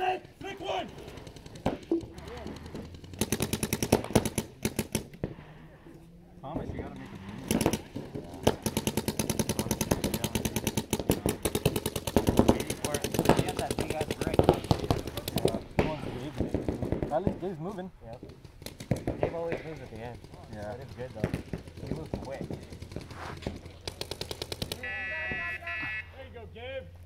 Take one! Thomas, you gotta make it. Dave's moving. Yep. Dave always moves at the end. Yeah. That is good though. He moves quick. There you go, Gabe.